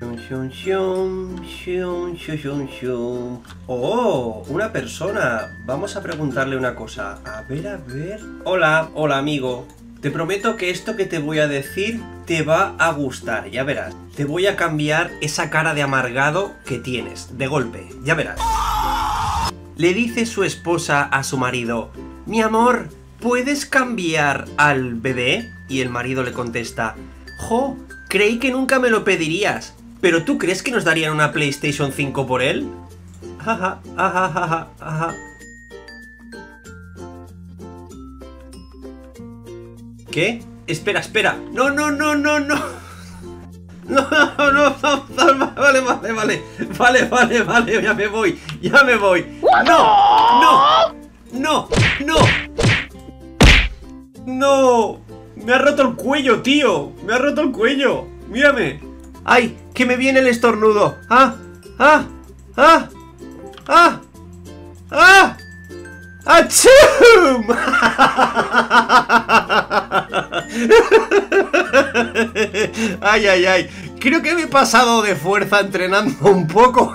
Oh, una persona. Vamos a preguntarle una cosa. A ver. Hola, amigo. Te prometo que esto que te voy a decir te va a gustar, ya verás. Te voy a cambiar esa cara de amargado que tienes, de golpe, ya verás. Le dice su esposa a su marido: mi amor, ¿puedes cambiar al bebé? Y el marido le contesta: jo, creí que nunca me lo pedirías. ¿Pero tú crees que nos darían una PlayStation 5 por él? Ajá. ¿Qué? Espera. No. No, vale, ya me voy. No, me ha roto el cuello, tío. Mírame. Ay, que me viene el estornudo. ¡Achum! Ay. Creo que me he pasado de fuerza entrenando un poco.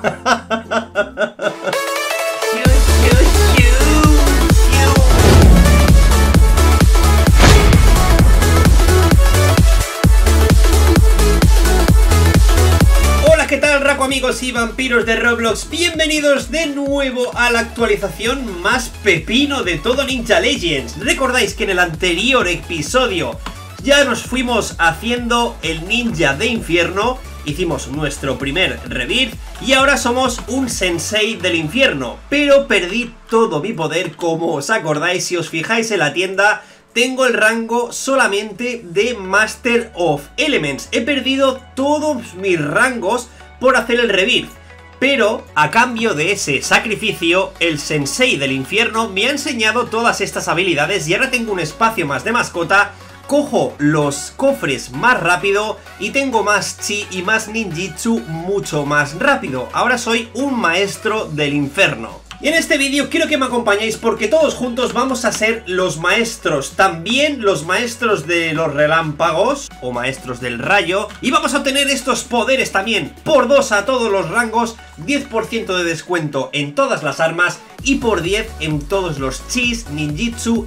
¿Qué tal, Raco amigos y vampiros de Roblox? Bienvenidos de nuevo a la actualización más pepino de todo Ninja Legends. Recordáis que en el anterior episodio ya nos fuimos haciendo el ninja de infierno, hicimos nuestro primer rebirth y ahora somos un sensei del infierno. Pero perdí todo mi poder, como os acordáis. Si os fijáis en la tienda, tengo el rango solamente de Master of Elements. He perdido todos mis rangos por hacer el rebirth, pero a cambio de ese sacrificio, el sensei del infierno me ha enseñado todas estas habilidades y ahora tengo un espacio más de mascota, cojo los cofres más rápido y tengo más chi y más ninjitsu mucho más rápido. Ahora soy un maestro del infierno. Y en este vídeo quiero que me acompañéis porque todos juntos vamos a ser los maestros, también los maestros de los relámpagos o maestros del rayo, y vamos a obtener estos poderes también por 2 a todos los rangos, 10% de descuento en todas las armas y por 10 en todos los chis, ninjitsu,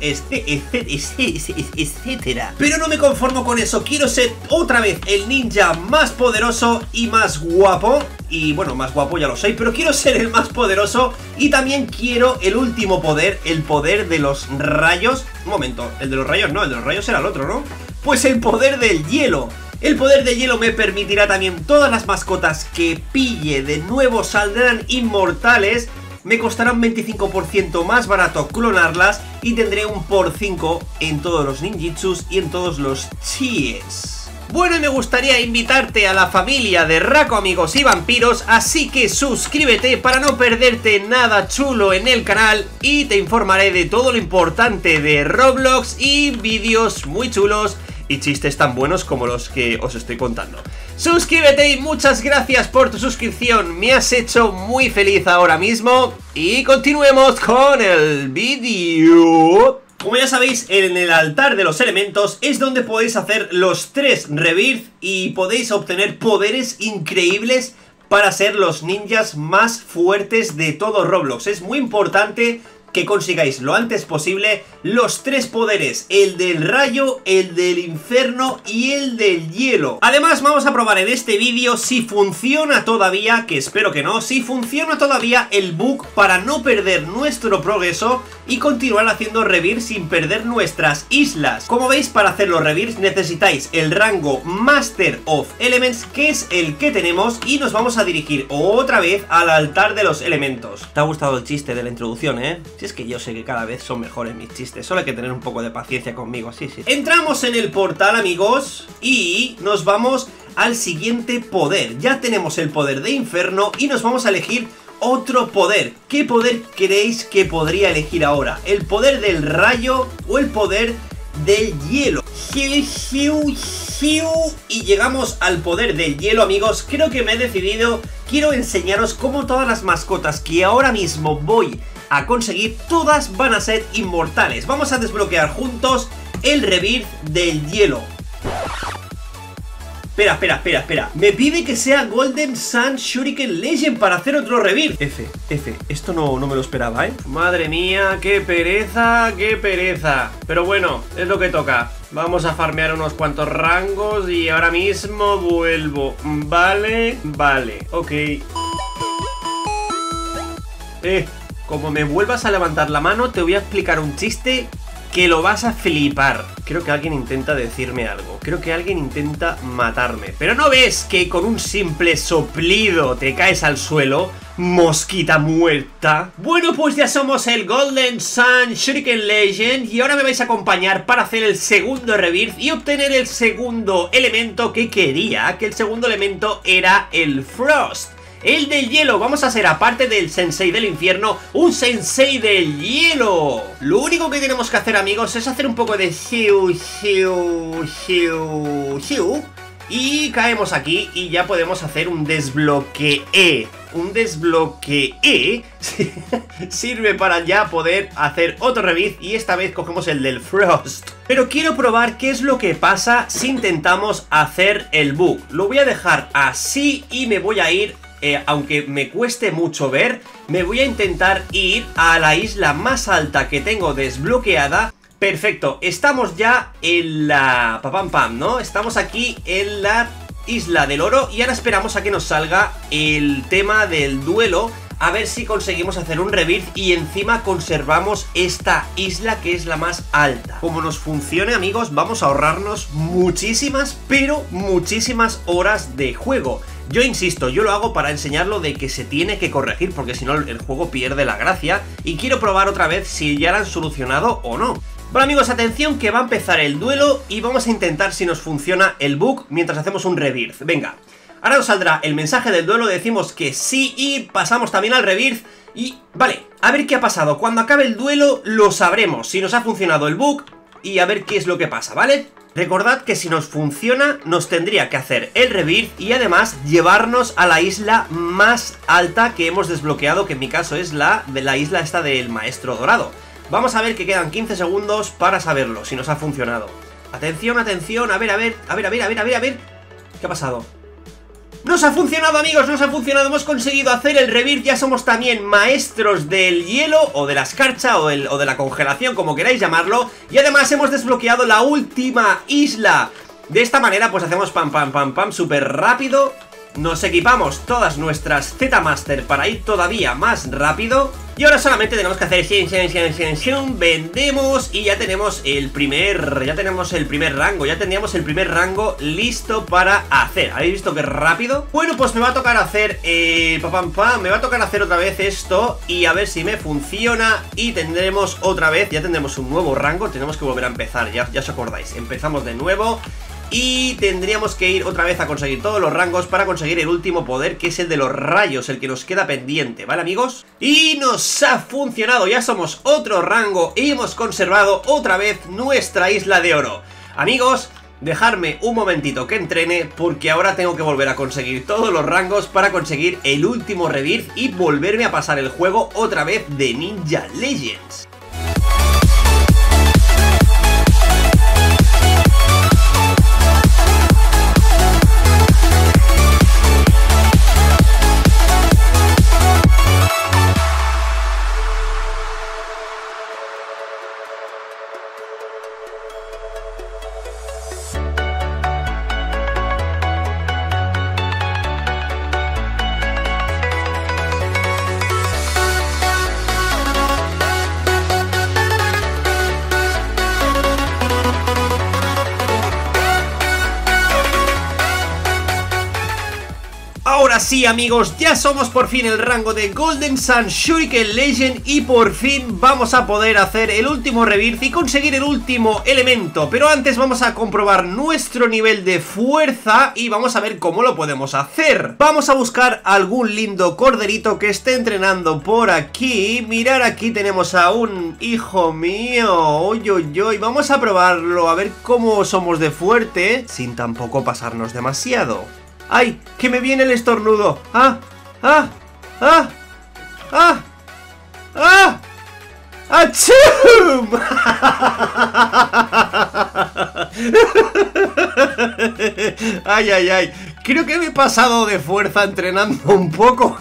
etcétera. Pero no me conformo con eso, quiero ser otra vez el ninja más poderoso y más guapo. Y bueno, más guapo ya lo soy, pero quiero ser el más poderoso. Y también quiero el último poder, el poder de los rayos. Un momento, el de los rayos no, el de los rayos era el otro, ¿no? Pues el poder del hielo. El poder del hielo me permitirá también todas las mascotas que pille de nuevo saldrán inmortales. Me costarán 25% más barato clonarlas y tendré un por 5 en todos los ninjitsus y en todos los chis. Bueno, y me gustaría invitarte a la familia de Raco amigos y vampiros, así que suscríbete para no perderte nada chulo en el canal y te informaré de todo lo importante de Roblox y vídeos muy chulos y chistes tan buenos como los que os estoy contando. Suscríbete y muchas gracias por tu suscripción, me has hecho muy feliz ahora mismo y continuemos con el vídeo. Como ya sabéis, en el altar de los elementos es donde podéis hacer los 3 rebirth y podéis obtener poderes increíbles para ser los ninjas más fuertes de todo Roblox. Es muy importante que consigáis lo antes posible los 3 poderes, el del rayo, el del infierno y el del hielo. Además vamos a probar en este vídeo si funciona todavía, que espero que no, si funciona todavía el bug para no perder nuestro progreso y continuar haciendo rebirth sin perder nuestras islas. Como veis, para hacer los rebirths necesitáis el rango Master of Elements, que es el que tenemos, y nos vamos a dirigir otra vez al altar de los elementos. ¿Te ha gustado el chiste de la introducción, Si es que yo sé que cada vez son mejores mis chistes, solo hay que tener un poco de paciencia conmigo, sí. Entramos en el portal, amigos, y nos vamos al siguiente poder. Ya tenemos el poder de infierno y nos vamos a elegir otro poder. ¿Qué poder creéis que podría elegir ahora? ¿El poder del rayo o el poder del hielo? Y llegamos al poder del hielo, amigos. Creo que me he decidido. Quiero enseñaros cómo todas las mascotas que ahora mismo voy a conseguir, todas van a ser inmortales. Vamos a desbloquear juntos el rebirth del hielo. Espera. Me pide que sea Golden Sun Shuriken Legend para hacer otro Rebirth. F. Esto no me lo esperaba, ¿eh? Madre mía, qué pereza. Pero bueno, es lo que toca. Vamos a farmear unos cuantos rangos y ahora mismo vuelvo. Vale. Ok. Como me vuelvas a levantar la mano, te voy a explicar un chiste que lo vas a flipar. Creo que alguien intenta decirme algo. Creo que alguien intenta matarme. Pero ¿no ves que con un simple soplido te caes al suelo? Mosquita muerta. Bueno, pues ya somos el Golden Sun Shuriken Legend y ahora me vais a acompañar para hacer el segundo Rebirth y obtener el segundo elemento que quería, que el segundo elemento era el Frost. El del hielo, vamos a ser, aparte del sensei del infierno, un sensei del hielo. Lo único que tenemos que hacer, amigos, es hacer un poco de shiu y caemos aquí y ya podemos hacer un desbloquee. Un desbloquee sirve para ya poder hacer otro Rebirth y esta vez cogemos el del Frost. Pero quiero probar qué es lo que pasa si intentamos hacer el bug. Lo voy a dejar así y me voy a ir... aunque me cueste mucho ver, me voy a intentar ir a la isla más alta que tengo desbloqueada. Perfecto, estamos ya en la... ¿no? Estamos aquí en la isla del oro y ahora esperamos a que nos salga el tema del duelo. A ver si conseguimos hacer un Rebirth y encima conservamos esta isla que es la más alta. Como nos funcione, amigos, vamos a ahorrarnos muchísimas, pero muchísimas horas de juego. Yo insisto, yo lo hago para enseñarlo de que se tiene que corregir, porque si no el juego pierde la gracia. Y quiero probar otra vez si ya lo han solucionado o no. Bueno, amigos, atención que va a empezar el duelo y vamos a intentar si nos funciona el bug mientras hacemos un Rebirth. Venga, ahora nos saldrá el mensaje del duelo, decimos que sí y pasamos también al Rebirth. Y vale, a ver qué ha pasado. Cuando acabe el duelo lo sabremos, si nos ha funcionado el bug y a ver qué es lo que pasa, ¿vale? Recordad que si nos funciona, nos tendría que hacer el Rebirth y además llevarnos a la isla más alta que hemos desbloqueado, que en mi caso es la isla esta del Maestro Dorado. Vamos a ver que quedan 15 segundos para saberlo, si nos ha funcionado. Atención, a ver. ¿Qué ha pasado? ¡Nos ha funcionado, amigos! ¡Nos ha funcionado! Hemos conseguido hacer el Rebirth. Ya somos también maestros del hielo, o de la escarcha, o de la congelación, como queráis llamarlo. Y además hemos desbloqueado la última isla. De esta manera, pues hacemos pam, súper rápido. Nos equipamos todas nuestras Z-Master para ir todavía más rápido. Y ahora solamente tenemos que hacer vendemos y ya tenemos el primer rango. Ya teníamos el primer rango listo para hacer. ¿Habéis visto qué rápido? Bueno, pues me va a tocar hacer me va a tocar hacer otra vez esto y a ver si me funciona. Y tendremos otra vez, ya tendremos un nuevo rango. Tenemos que volver a empezar, ya os acordáis. Empezamos de nuevo. Y tendríamos que ir otra vez a conseguir todos los rangos para conseguir el último poder, que es el de los rayos, el que nos queda pendiente, ¿vale, amigos? Y nos ha funcionado, ya somos otro rango y hemos conservado otra vez nuestra isla de oro. Amigos, dejadme un momentito que entrene, porque ahora tengo que volver a conseguir todos los rangos para conseguir el último Rebirth y volverme a pasar el juego otra vez de Ninja Legends. Ahora sí, amigos, ya somos por fin el rango de Golden Sun Shuriken Legend y por fin vamos a poder hacer el último Rebirth y conseguir el último elemento. Pero antes vamos a comprobar nuestro nivel de fuerza y vamos a ver cómo lo podemos hacer. Vamos a buscar algún lindo corderito que esté entrenando por aquí. Mirar, aquí tenemos a un hijo mío. Oy. Vamos a probarlo, a ver cómo somos de fuerte sin tampoco pasarnos demasiado. ¡Ay! ¡Que me viene el estornudo! ¡Ah! ¡Achum! Ay, ay, ay. Creo que me he pasado de fuerza entrenando un poco.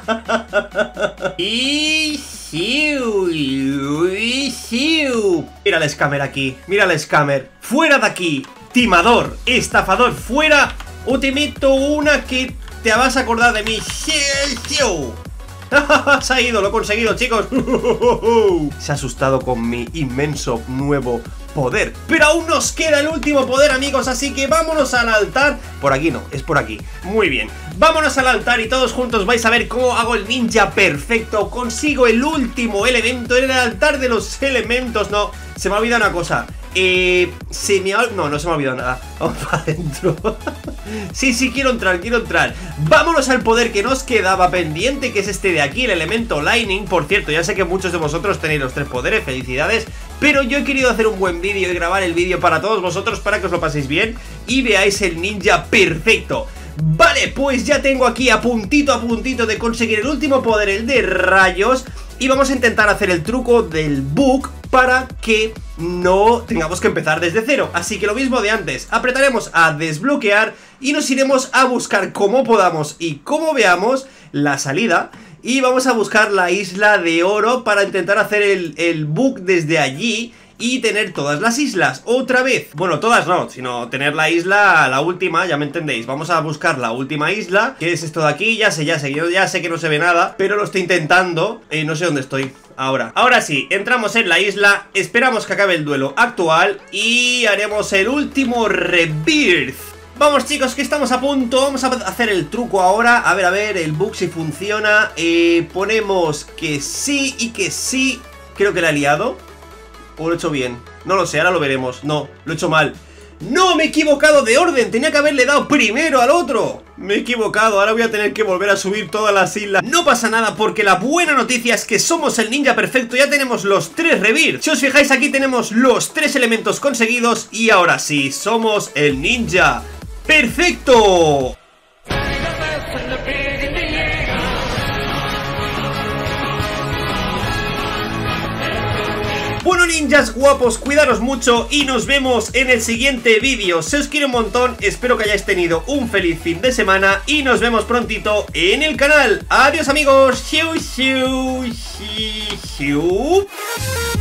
Y... mira el scammer aquí. Mira el scammer. Fuera de aquí. Timador. Estafador. Fuera. O te meto una que te vas a acordar de mí. Se ha ido, lo he conseguido, chicos. Se ha asustado con mi inmenso nuevo poder. Pero aún nos queda el último poder, amigos, así que vámonos al altar. Por aquí no, es por aquí. Muy bien, vámonos al altar y todos juntos vais a ver cómo hago el ninja perfecto. Consigo el último elemento en el altar de los elementos. No, se me ha olvidado una cosa. No se me ha olvidado nada. Vamos para adentro. Sí, quiero entrar. Vámonos al poder que nos quedaba pendiente, que es este de aquí, el elemento Lightning. Por cierto, ya sé que muchos de vosotros tenéis los 3 poderes, felicidades. Pero yo he querido hacer un buen vídeo y grabar el vídeo para todos vosotros, para que os lo paséis bien y veáis el ninja perfecto. Vale, pues ya tengo aquí a puntito de conseguir el último poder, el de rayos. Y vamos a intentar hacer el truco del bug para que no tengamos que empezar desde cero. Así que lo mismo de antes, apretaremos a desbloquear y nos iremos a buscar como podamos y como veamos la salida. Y vamos a buscar la isla de oro para intentar hacer el bug desde allí y tener todas las islas otra vez. Bueno, todas no, sino tener la isla, la última, ya me entendéis. Vamos a buscar la última isla, que es esto de aquí. Ya sé, yo ya sé que no se ve nada, pero lo estoy intentando. No sé dónde estoy ahora. Ahora sí, entramos en la isla, esperamos que acabe el duelo actual y haremos el último rebirth. Vamos, chicos, que estamos a punto. Vamos a hacer el truco ahora. A ver, el bug si funciona. Ponemos que sí y que sí. Creo que la he liado. ¿O lo he hecho bien? No lo sé, ahora lo veremos. No, lo he hecho mal. ¡No! Me he equivocado de orden. Tenía que haberle dado primero al otro. Me he equivocado, ahora voy a tener que volver a subir todas las islas. No pasa nada, porque la buena noticia es que somos el ninja perfecto. Ya tenemos los 3 rebirths. Si os fijáis, aquí tenemos los 3 elementos conseguidos. Y ahora sí, somos el ninja perfecto. Bueno, ninjas guapos, cuidaros mucho y nos vemos en el siguiente vídeo. Se os quiere un montón, espero que hayáis tenido un feliz fin de semana y nos vemos prontito en el canal. Adiós, amigos. Xiu, xiu, xiu, xiu.